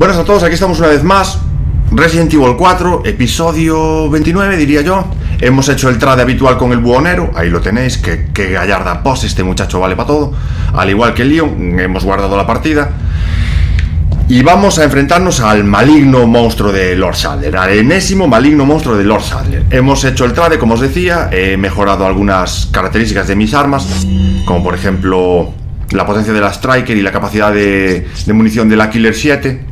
Buenas a todos, aquí estamos una vez más. Resident Evil 4, episodio 29, diría yo. Hemos hecho el trade habitual con el buhonero. Ahí lo tenéis, que gallarda pose, este muchacho vale para todo. Al igual que Leon, hemos guardado la partida. Y vamos a enfrentarnos al maligno monstruo de Lord Sadler, al enésimo maligno monstruo de Lord Sadler. Hemos hecho el trade, como os decía. He mejorado algunas características de mis armas, como por ejemplo la potencia de la Striker y la capacidad de munición de la Killer 7.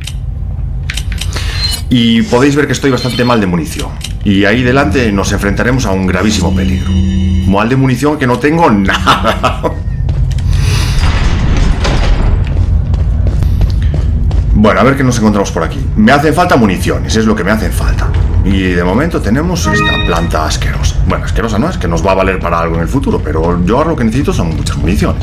Y podéis ver que estoy bastante mal de munición. Y ahí delante nos enfrentaremos a un gravísimo peligro. Mal de munición que no tengo nada. Bueno, a ver qué nos encontramos por aquí. Me hacen falta municiones, es lo que me hacen falta. Y de momento tenemos esta planta asquerosa. Bueno, asquerosa no es, que nos va a valer para algo en el futuro, pero yo ahora lo que necesito son muchas municiones.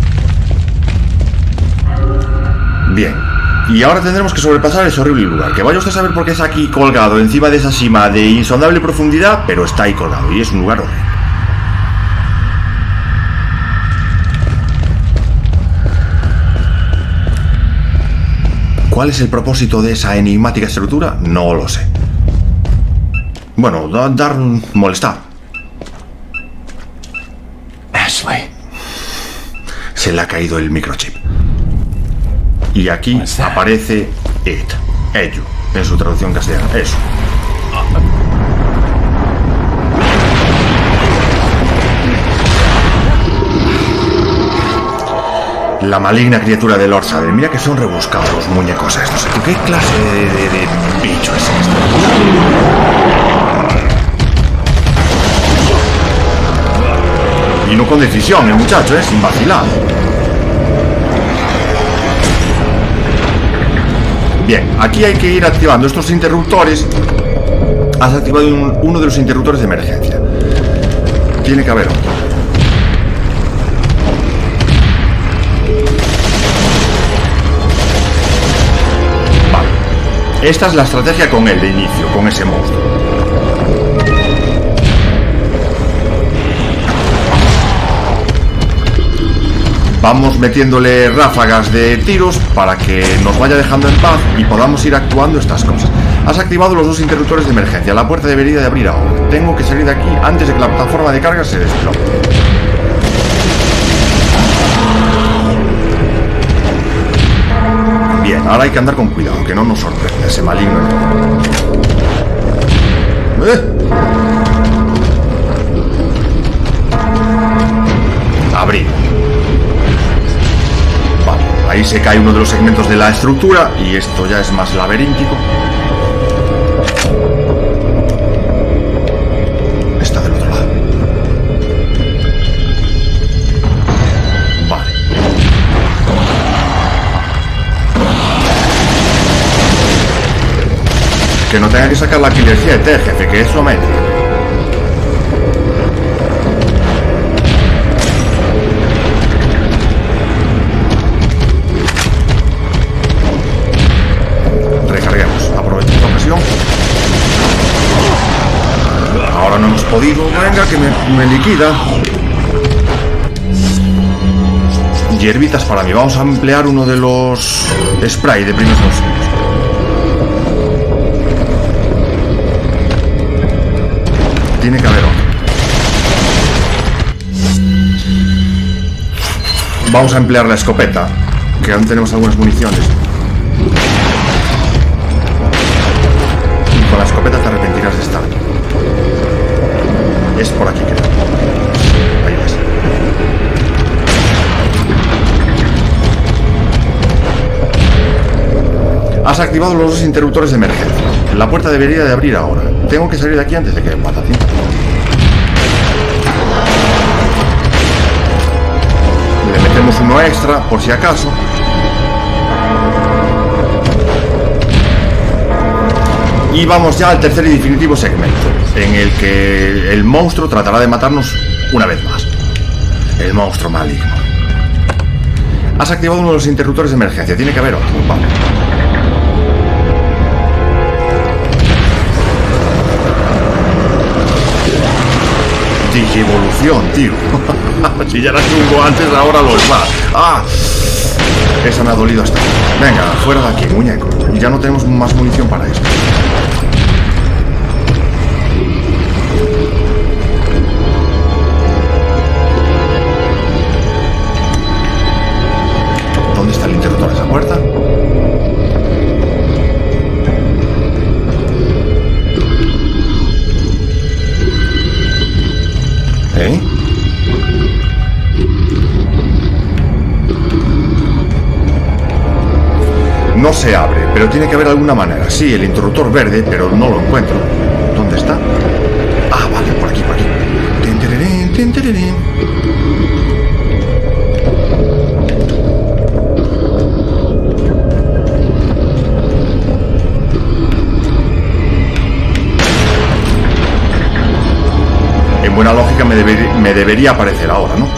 Bien. Y ahora tendremos que sobrepasar ese horrible lugar. Que vaya usted a saber por qué está aquí colgado encima de esa cima de insondable profundidad, pero está ahí colgado y es un lugar horrible. ¿Cuál es el propósito de esa enigmática estructura? No lo sé. Bueno, molestar. Ashley. Se le ha caído el microchip. Y aquí aparece ello, en su traducción castellana. Eso. La maligna criatura de Lord Sadler. Mira que son rebuscados los muñecos estos. ¿Qué clase de bicho es este? Y no con decisión el muchacho, sin vacilar. Bien, aquí hay que ir activando estos interruptores. Has activado uno de los interruptores de emergencia. Tiene que haber otro. Vale. Esta es la estrategia con él de inicio, con ese monstruo. Vamos metiéndole ráfagas de tiros para que nos vaya dejando en paz y podamos ir actuando estas cosas. Has activado los dos interruptores de emergencia. La puerta debería de abrir ahora. Tengo que salir de aquí antes de que la plataforma de carga se desplote. Bien, ahora hay que andar con cuidado, que no nos sorprenda ese maligno. Abrir. Ahí se cae uno de los segmentos de la estructura y esto ya es más laberíntico. Está del otro lado. Vale. Que no tenga que sacar la Killer 7, jefe, que eso mete. Ahora no hemos podido. Venga, que me liquida. Hierbitas para mí. Vamos a emplear uno de los spray de primeros auxilios. Tiene que haber otro. Vamos a emplear la escopeta, que aún tenemos algunas municiones. Con la escopeta te arrepentirás de estar aquí. Es por aquí, creo. Ahí ves. Has activado los dos interruptores de emergencia. La puerta debería de abrir ahora. Tengo que salir de aquí antes de que patatín. Le metemos uno extra, por si acaso. Y vamos ya al tercer y definitivo segmento, en el que el monstruo tratará de matarnos una vez más. El monstruo maligno. Has activado uno de los interruptores de emergencia. Tiene que haber otro. Vale. Digievolución, tío. Si ya era chungo antes, ahora lo es más. ¡Ah! Esa me ha dolido hasta aquí. Venga, fuera de aquí, muñeco. Y ya no tenemos más munición para esto. ¿Dónde está el interruptor de esa puerta? ¿Eh? No se abre, pero tiene que haber alguna manera. Sí, el interruptor verde, pero no lo encuentro. ¿Dónde está? Ah, vale, por aquí, por aquí. Tin, tirirín, tin, tirirín. En buena lógica me debería aparecer ahora, ¿no?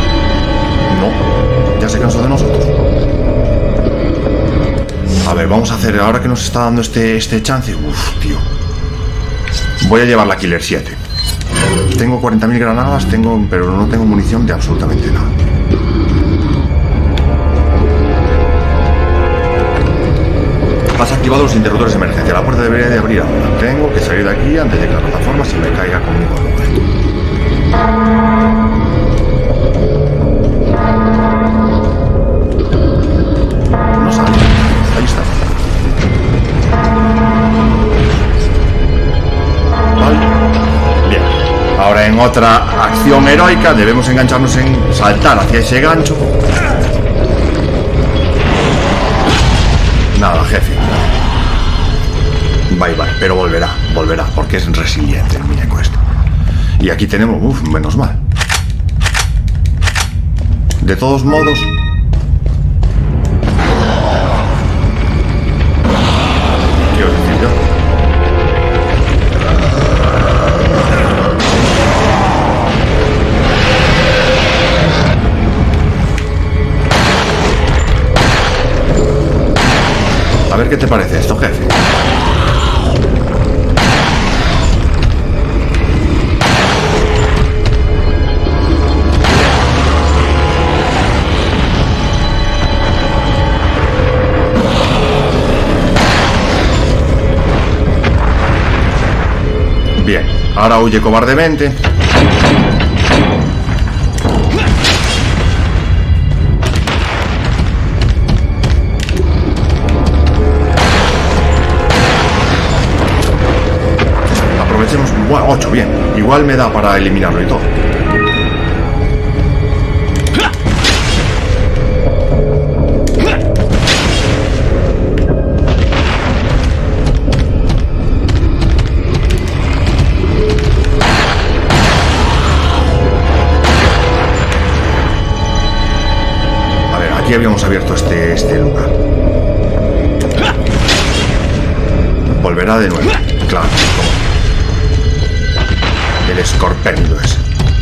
No, ya se cansó de nosotros. A ver, vamos a hacer, ahora que nos está dando este chance. Uf, tío. Voy a llevar la Killer 7. Tengo 40.000 granadas, pero no tengo munición de absolutamente nada. Has activado los interruptores de emergencia. La puerta debería de abrir ahora. Tengo que salir de aquí antes de que la plataforma se me caiga conmigo al momento. No sale. Ahí está. Vale. Bien. Ahora en otra acción heroica debemos engancharnos en saltar hacia ese gancho. Nada, jefe. Bye bye, pero volverá, porque es resiliente el muñeco este. Y aquí tenemos, menos mal. De todos modos, ¿qué os decir yo? A ver qué te parece esto, jefe. Bien, ahora huye cobardemente. Aprovechemos... Bueno, 8, bien. Igual me da para eliminarlo y todo. Aquí habíamos abierto este lugar. Volverá de nuevo. Claro, como el escorpénido ese.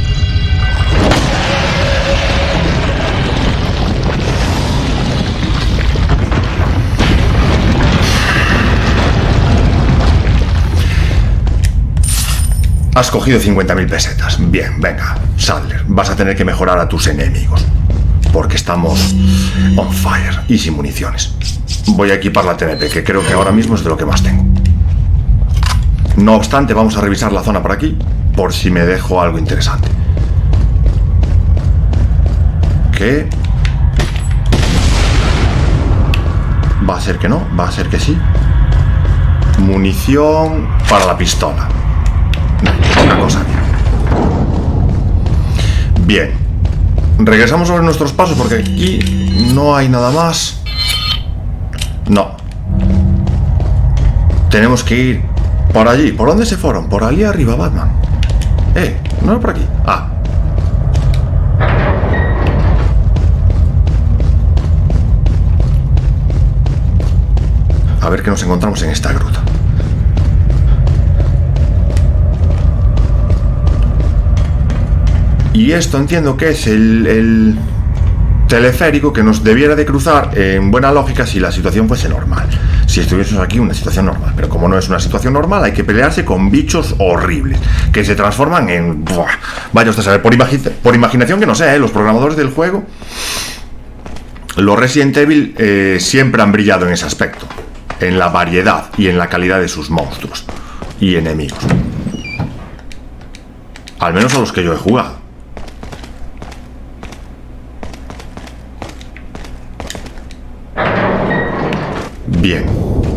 Has cogido 50.000 pesetas. Bien, venga, Sadler, vas a tener que mejorar a tus enemigos. Porque estamos on fire y sin municiones. Voy a equipar la TNT, que creo que ahora mismo es de lo que más tengo. No obstante, vamos a revisar la zona por aquí, por si me dejo algo interesante. ¿Qué? Va a ser que no, va a ser que sí. Munición para la pistola. No, poca cosa bien. Bien. Regresamos sobre nuestros pasos porque aquí no hay nada más. No. Tenemos que ir por allí. ¿Por dónde se fueron? Por allí arriba, Batman. No es por aquí. Ah. A ver qué nos encontramos en esta gruta. Y esto entiendo que es el teleférico que nos debiera de cruzar en buena lógica si la situación fuese normal. Si estuviésemos aquí en una situación normal. Pero como no es una situación normal, hay que pelearse con bichos horribles que se transforman en... ¡buah! Vaya usted a saber, por imaginación que no sé, los programadores del juego Los Resident Evil siempre han brillado en ese aspecto, en la variedad y en la calidad de sus monstruos y enemigos. Al menos a los que yo he jugado. Bien.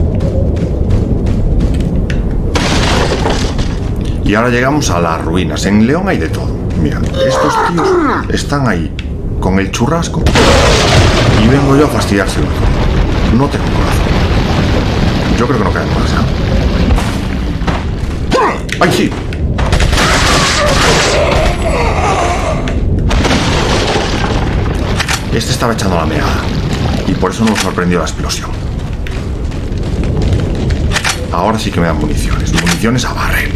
Y ahora llegamos a las ruinas. En León hay de todo. Mira, estos tíos están ahí con el churrasco y vengo yo a fastidiarse. No tengo corazón. Yo creo que no cae más, ¿eh? ¡Ay, sí! Este estaba echando la meada y por eso nos sorprendió la explosión. Ahora sí que me dan municiones. Municiones a barrel.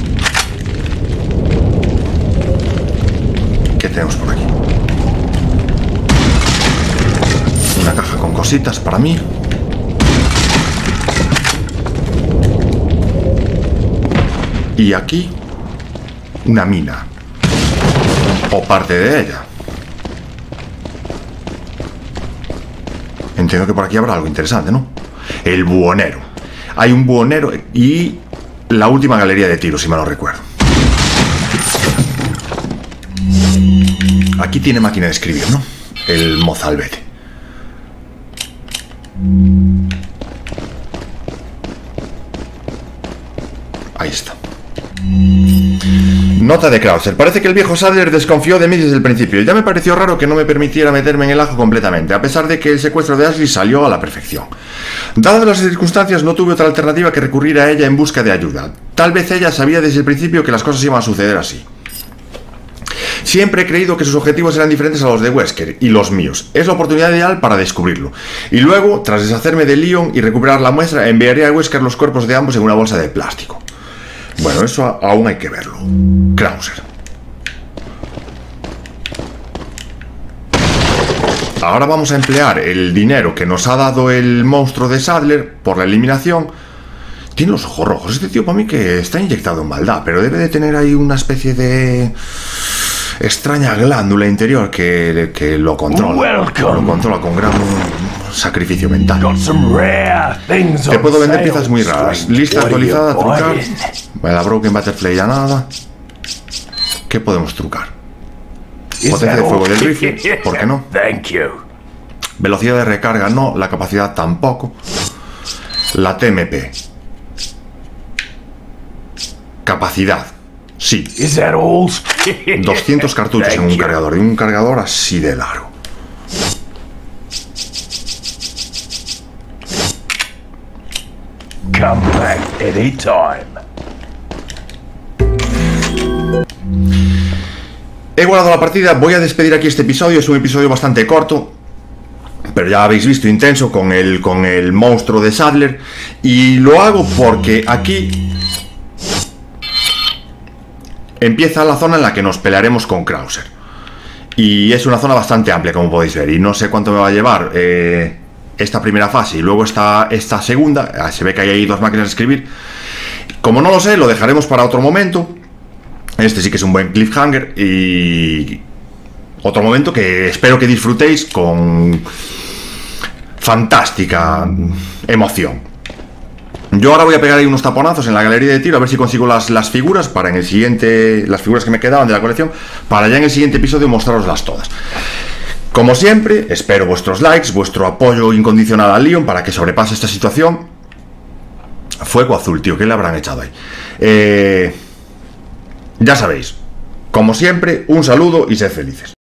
¿Qué tenemos por aquí? Una caja con cositas para mí. Y aquí una mina. O parte de ella. Entiendo que por aquí habrá algo interesante, ¿no? El buhonero. Hay un buhonero y la última galería de tiros, si me lo recuerdo. Aquí tiene máquina de escribir, ¿no? El mozalbete. Ahí está. Nota de Krauser. Parece que el viejo Sadler desconfió de mí desde el principio. Ya me pareció raro que no me permitiera meterme en el ajo completamente, a pesar de que el secuestro de Ashley salió a la perfección. Dadas las circunstancias, no tuve otra alternativa que recurrir a ella en busca de ayuda. Tal vez ella sabía desde el principio que las cosas iban a suceder así. Siempre he creído que sus objetivos eran diferentes a los de Wesker y los míos. Es la oportunidad ideal para descubrirlo. Y luego, tras deshacerme de Leon y recuperar la muestra, enviaré a Wesker los cuerpos de ambos en una bolsa de plástico. Bueno, eso aún hay que verlo. Krauser. Ahora vamos a emplear el dinero que nos ha dado el monstruo de Sadler por la eliminación. Tiene los ojos rojos. Este tío para mí que está inyectado en maldad, pero debe de tener ahí una especie de extraña glándula interior que lo controla. Lo controla con gran sacrificio mental. Te puedo vender piezas muy raras. Lista actualizada, trucar. La Broken Butterfly ya nada. ¿Qué podemos trucar? Potencia de fuego del rifle, ¿por qué no? Velocidad de recarga no, la capacidad tampoco. La TMP. Capacidad, sí. 200 cartuchos en un cargador, y un cargador así de largo. Come back anytime. He guardado la partida, voy a despedir aquí este episodio. Es un episodio bastante corto, pero ya habéis visto, intenso con el monstruo de Sadler. Y lo hago porque aquí empieza la zona en la que nos pelearemos con Krauser. Y es una zona bastante amplia, como podéis ver. Y no sé cuánto me va a llevar esta primera fase y luego esta segunda. Se ve que hay ahí dos máquinas de escribir. Como no lo sé, lo dejaremos para otro momento. Este sí que es un buen cliffhanger. Y otro momento que espero que disfrutéis con fantástica emoción. Yo ahora voy a pegar ahí unos taponazos en la galería de tiro a ver si consigo las figuras para en el siguiente, las figuras que me quedaban de la colección, para ya en el siguiente episodio mostraroslas todas. Como siempre, espero vuestros likes, vuestro apoyo incondicional a Leon para que sobrepase esta situación. Fuego azul, tío, ¿qué le habrán echado ahí? Ya sabéis, como siempre, un saludo y sed felices.